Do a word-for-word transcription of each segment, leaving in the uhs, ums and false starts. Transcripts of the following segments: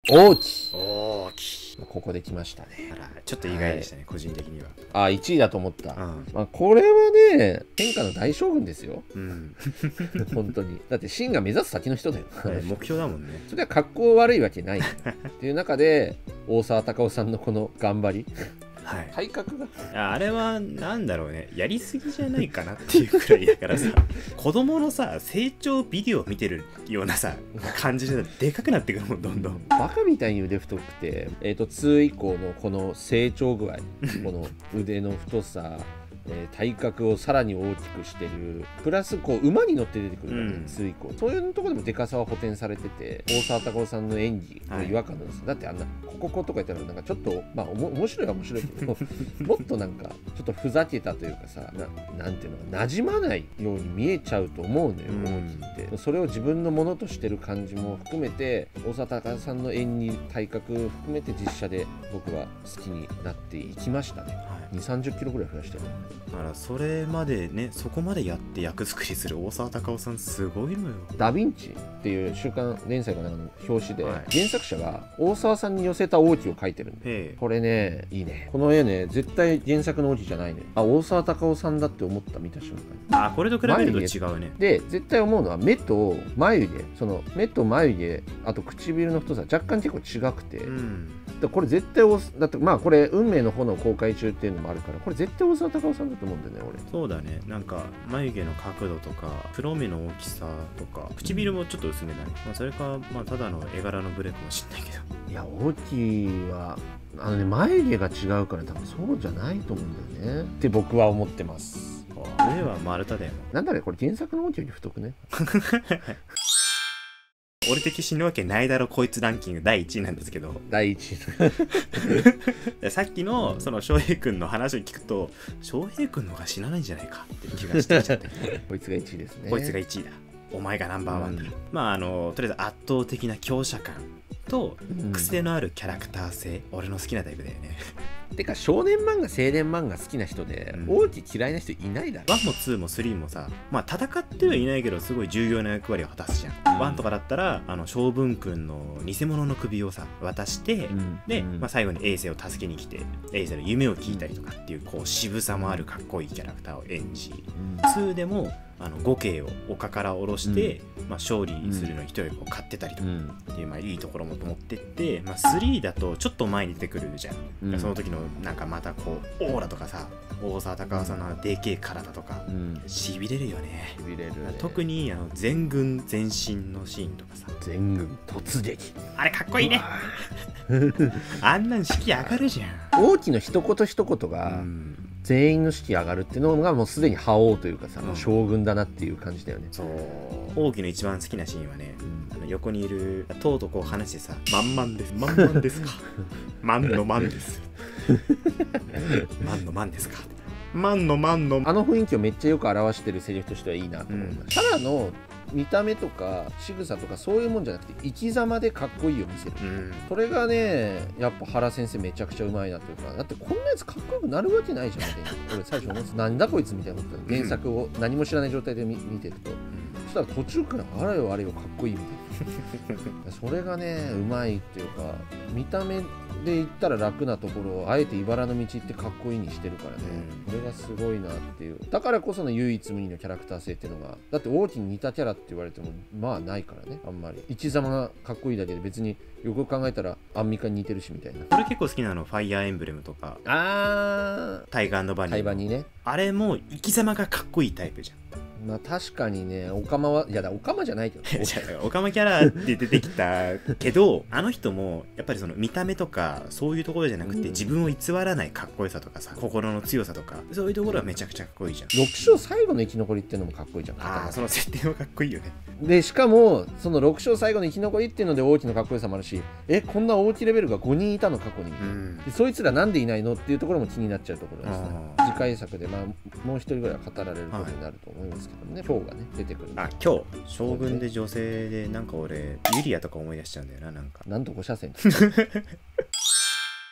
大き大きい。 ここで来ましたね。 あら、ちょっと意外でしたね、はい、個人的には。 あ、いちいだと思った。 うん、 まあ、これはね、天下の大将軍ですよ。うん。本当に。だって、秦が目指す先の人だよ。 目標だもんね。 それは格好悪いわけない。っていう中で、大沢たかおさんのこの頑張り。はい、体格があ, あれはなんだろうね、やりすぎじゃないかなっていうくらいだからさ子供のさ成長ビデオを見てるようなさ感じででかくなってくるもん、どんどんバカみたいに腕太くて、えーとに以降のこの成長具合この腕の太さえー、体格をさらに大きくしてるプラスこう馬に乗って出てくるからね、うん、に以降そういうところでもでかさは補填されてて、大沢たかおさんの演技の違和感なんです、はい、だってあんなここことか言ったらなんかちょっとまあおも面白いは面白いけどもっとなんかちょっとふざけたというかさ な, なんていうの馴染まないように見えちゃうと思うのよ、うん、大きってそれを自分のものとしてる感じも含めて大沢たかおさんの演技体格含めて実写で僕は好きになっていきましたね、はい、にじゅう、さんじゅっキロぐらい増やしてる。 だからそれまでね、そこまでやって役作りする大沢たかおさんすごいのよ。 ダヴィンチっていう週刊連載かなんかの表紙で、はい、原作者が大沢さんに寄せた王騎を描いてるんで、これねいいね。この絵ね絶対原作の王騎じゃないね。あ、大沢たかおさんだって思った見た瞬間に。 あ、これと比べると違うね。 で絶対思うのは目と眉毛、その目と眉毛あと唇の太さ若干結構違くて、うん、だこれ絶対だってまあこれ運命の炎公開中っていうのもあるからこれ絶対大沢たかおさんだと思うんだよね俺。 そうだね、なんか眉毛の角度とか黒目の大きさとか唇もちょっと薄めだね、まあ、それかまあただの絵柄のブレかもしんないけど、 いや大きいはあのね眉毛が違うから多分そうじゃないと思うんだよねって僕は思ってます。 目は丸太だよ。 なんだねこれ原作の大きいより太くね俺的死ぬわけないだろこいつランキングだいいちいなんですけど、 だいいちいさっきのその翔平君の話を聞くと翔平君の方が死なないんじゃないかって気がしてきちゃってこいつがいちいですね。 こいつがいちいだ、お前がナンバーワンだ、うん、まああのとりあえず圧倒的な強者感と癖のあるキャラクター性、うん、俺の好きなタイプだよねてか少年漫画青年漫画好きな人で、うん、王騎嫌いな人いないだろ。 ワンもツーもスリーもさ、まあ戦ってはいないけどすごい重要な役割を果たすじゃん、うん、ワンとかだったらあの将軍くんの偽物の首をさ渡して、うん、で、まあ、最後にエイセを助けに来てエイセの夢を聞いたりとかっていうこう渋さもあるかっこいいキャラクターを演じ、うん、ツーでもあの呉慶を丘から下ろして、うん、まあ、勝利するのに一役を買ってたりとかっていう、まあ、いいところも持ってって、まあ、スリーだとちょっと前に出てくるじゃん、うん、その時のなんかまたこうオーラとかさ大沢たかおさんのでけえ体とか、うん、しびれるよね。 しびれるね。 特にあの全軍全身のシーンとかさ、 全軍突撃あれかっこいいねあんなん士気上がるじゃん。王騎の一言一言が、うん全員の士気上がるっていうのがもうすでに覇王というかさ、うん、将軍だなっていう感じだよね。 そう王騎の一番好きなシーンはね、うん、あの横にいるトウとこう話してさ「まんまんですまんまんですかまんのまんですまんのまんですか」まんのまんのあの雰囲気をめっちゃよく表してるセリフとしてはいいなと思います。ただ、うん、の見た目とか仕草とかそういうもんじゃなくて生き様でかっこいいを見せる、うん、それがねやっぱ原先生めちゃくちゃうまいなというか、だってこんなやつかっこよくなるわけないじゃんみたいな俺最初思ってなんだこいつみたいなこと原作を何も知らない状態で 見, 見てると、うん、そしたら途中からあらよあれよかっこいいみたいなそれがねうまいっていうか、見た目で言ったら楽なところをあえて茨の道行ってかっこいいにしてるからね、うん、これがすごいなっていう。だからこその唯一無二のキャラクター性っていうのが、だって王騎に似たキャラって言われてもまあないからね。あんまり生き様がかっこいいだけで別によく考えたらアンミカに似てるしみたいな。 俺結構好きなのファイアーエンブレムとか、 あタイガー&バニー、 タイバニーね。 あれも生き様がかっこいいタイプじゃん。 まあ確かにね、オカマは、いやだ、オカマじゃないけど、 オカマキャラって出てきたけど、あの人もやっぱりその見た目とかそういうところじゃなくて、うん、自分を偽らないかっこよさとかさ、心の強さとか、そういうところがめちゃくちゃかっこいいじゃん。 ろく章最後の生き残りっていうのもかっこいいじゃん。 ああ、その設定はかっこいいよね。 で、しかも、そのろく章最後の生き残りっていうので王騎のかっこよさもあるし、え、こんな王騎レベルがごにんいたの過去に、うん、でそいつらなんでいないのっていうところも気になっちゃうところですね。次回作で、まあ、もう一人ぐらいは語られることになると思いますけどね、はい、フォーがね出てくる。 あ、今日将軍で女性でなんか俺ユリアとか思い出しちゃうんだよな。なんかなんとご車線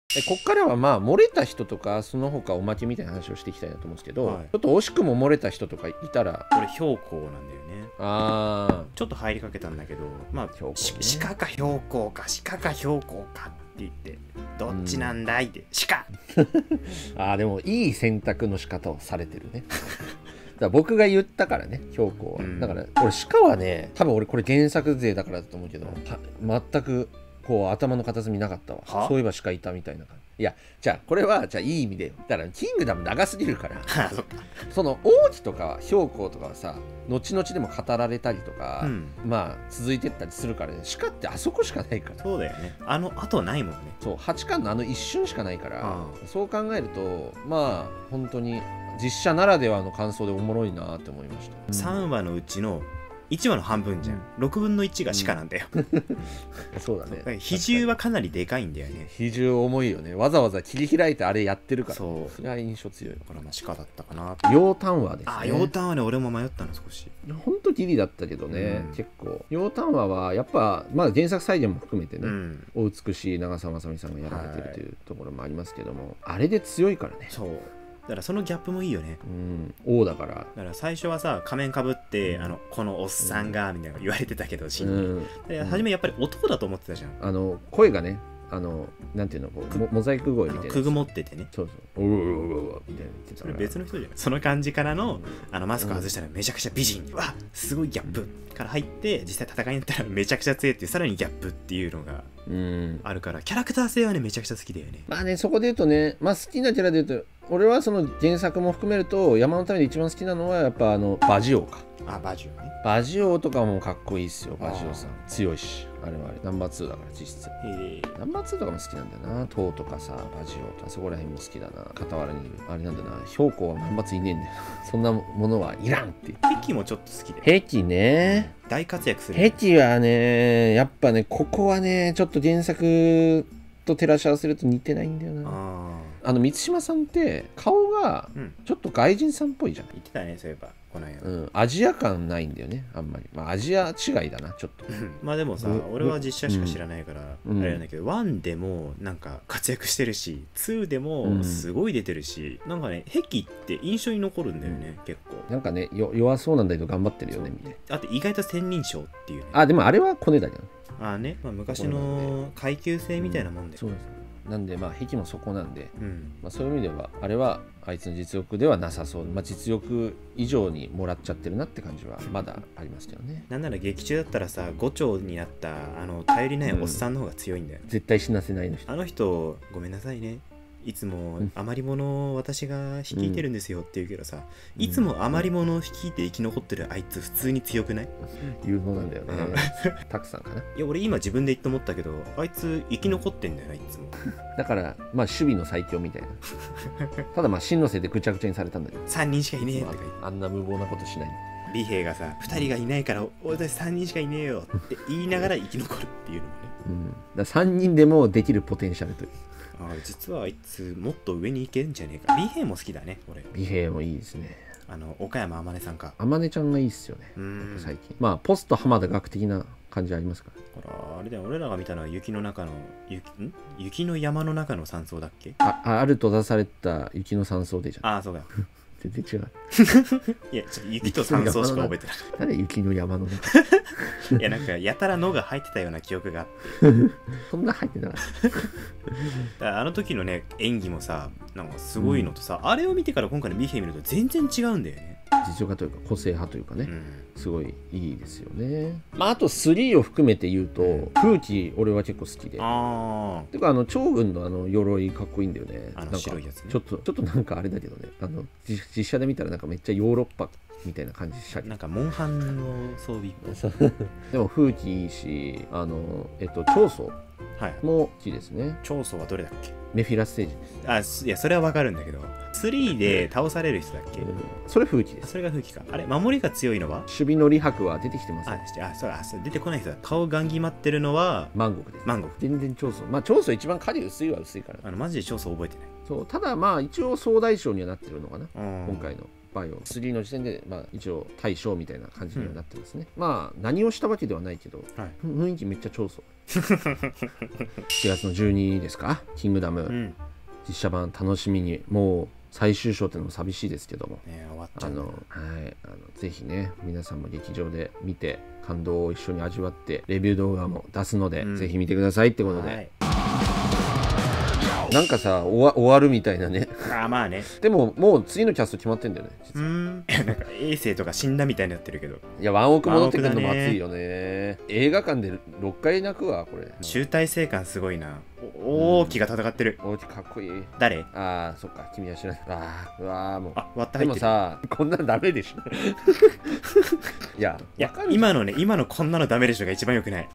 えこっからはまあ漏れた人とかその他おまけみたいな話をしていきたいなと思うんですけど、 はい、 ちょっと惜しくも漏れた人とかいたら、 これ標高なんだよね。 ああちょっと入りかけたんだけど、まあ標高、ね、 鹿か標高か鹿か標高かって言ってどっちなんだいって、うん、鹿ああでもいい選択の仕方をされてるねだから僕が言ったからね標高は、うん、だから俺鹿はね多分俺これ原作勢だからだと思うけど、全くこう頭の片隅なかったわ。そういえば鹿いたみたいな感じ。いやじゃあこれはじゃあいい意味でよ。だからキングダム長すぎるからその王子とか標高とかはさ後々でも語られたりとか、うん、まあ続いてったりするからね。鹿ってあそこしかないから。 そうだよね。あの後ないもんね。 そうはちかんのあの一瞬しかないから、うん、そう考えるとまあ本当に実写ならではの感想でおもろいなって思いました。 さんわのうちのいちわの半分じゃん、うん、ろくぶんのいちが鹿なんだよ、うん、 そうだね。 比重はかなりでかいんだよね。 比重重いよね。わざわざ切り開いてあれやってるから。そうそれは印象強い。 だからまあ鹿だったかな。 楊丹和ですね。 あ楊丹和ね俺も迷ったの少し。 ほんとギリだったけどね、うん、結構楊丹和はやっぱまあ原作再現も含めてね、うん、お美しい長澤まさみさんがやられてるというところもありますけども、あれで強いからね。 そうだからそのギャップもいいよね。 うん、王だから。だから最初はさ仮面かぶって、うん、あのこのおっさんがみたいな言われてたけど、シンに、うん、初めやっぱり男だと思ってたじゃん。 あの声がね、あのなんていうのこう モ, モザイク声みたいな。 くぐもっててね。そうそう。おおおおおみたいな。それ別の人じゃない。その感じからの、うん、あのマスク外したらめちゃくちゃ美人、うん、わすごいギャップから入って実際戦いに行ったらめちゃくちゃ強いっていうさらにギャップっていうのがあるから、うん、キャラクター性はねめちゃくちゃ好きだよね。 まあねそこで言うとね、まあ好きなキャラで言うと俺はその原作も含めると山のためで一番好きなのはやっぱあのバジオか。 あバジオね。 バジオとかもかっこいいっすよ。バジオさん強いし、あれはあれナンバーツーだから実質。ナンバーツーとかも好きなんだよな。トウとかさバジオとかそこら辺も好きだな。傍らにいるあれなんだな。標高はナンバーツーいねえんだよ。そんなものはいらんっていう。 壁もちょっと好きで。 壁ね。 大活躍する。 壁はねやっぱねここはねちょっと原作と照らし合わせると似てないんだよな。ああの満島さんって顔がちょっと外人さんっぽいじゃん、うん、 言ってたねそういえばこの間、 うん、アジア感ないんだよねあんまり。まあアジア違いだなちょっとまあでもさ俺は実写しか知らないから、うん、あれなんだけどワンでもなんか活躍してるしツーでもすごい出てるし、うん、なんかね壁って印象に残るんだよね、うん、結構なんかねよ弱そうなんだけど頑張ってるよねみたいな。あと意外と千人称っていうね。 あでもあれはコネだけどあね、まあ、昔の階級制みたいなもんで、うん、そうです。 なんでまあ壁もそこなんで、うんまあ、そういう意味ではあれはあいつの実力ではなさそう、まあ、実力以上にもらっちゃってるなって感じはまだありますけどね。 なんなら劇中だったらさご丁になったあの頼りないおっさんの方が強いんだよ、 うん、絶対死なせないの人。 あの人ごめんなさいねいつも余り物を私が率いてるんですよって言うけどさ、うん、いつも余り物を率いて生き残ってるあいつ普通に強くない？ 有能なんだよねたくさんかな。いや俺今自分で言って思ったけどあいつ生き残ってんだよないつもだからまあ守備の最強みたいなただまあ真のせいでぐちゃぐちゃにされたんだけどさんにんしかいねえってあんな無謀なことしない。 李兵がさふたりがいないから私さんにんしかいねえよって言いながら生き残るっていうのもね、 うん、ださんにんでもできるポテンシャルという。 あ実はあいつもっと上に行けんじゃねえか。李兵も好きだね俺。 李兵もいいですね。 あの岡山天音さんか。 天音ちゃんがいいっすよね最近。まあポスト浜田学的な感じありますから。 ほらあれだよ俺らが見たのは雪の中の雪ん雪の山の中の山荘だっけ。 ああると出された雪の山荘でじゃん。 ああそうだよ全然違ういやちょっと雪と山荘しか覚えてない誰雪の山の中いやなんかやたらのが入ってたような記憶があってそんな入ってなかったあの時のね演技もさなんかすごいのとさ、うん、あれを見てから今回の美兵見ると全然違うんだよね。 実力派というか個性派というかね、うん、すごいいいですよね。まああとスリーを含めて言うと、うん、風紀俺は結構好きで。あてかあの趙軍のあの鎧かっこいいんだよね。 あの白いやつね。 ちょっとちょっとなんかあれだけどねあの実写で見たらなんかめっちゃヨーロッパみたいな感じしたりなんかモンハンの装備でも風紀いいしあのえっと長宗も好きですね。 長宗はどれだっけ。 メフィラステージです。あいやそれはわかるんだけどスリーで倒される人だっけ、うん、 それ風紀です。 それが風紀か。あれ守りが強いのは守備の李白は出てきてます、 ね、ああそうあそう出てこない人だ。顔ガン決まってるのは万国です。 万国全然長宗まあ長宗一番狩り薄いは薄いからあのマジで長宗覚えてない。 そうただまあ一応総大将にはなってるのかな今回のバイオスリーの時点で、まあ、一応大将みたいな感じにはなってますね、うん、まあ何をしたわけではないけど、はい、雰囲気めっちゃ超そうしちがつのじゅうににちですか、キングダム、うん、実写版楽しみに、もう最終章っていうのも寂しいですけども、ね、終わっちゃう、あの、はい、あのぜひね皆さんも劇場で見て感動を一緒に味わってレビュー動画も出すので、うん、ぜひ見てくださいってことで、はい、なんかさ終わ、終わるみたいなね。 あ、まあね。 でももう次のキャスト決まってんだよね。 実は。うん。なんか衛星とか死んだみたいになってるけど。 いやワンオク戻ってくるのも熱いよね。映画館でろっかい泣くわこれ。 集大成感すごいな。大きが戦ってる。 大きかっこいい。 誰？ ああそっか君は知らない。ああうわーもう。 あ割って入ってる。 でもさこんなのダメでしょ。いやいや今のね今のこんなのダメでしょが一番良くない。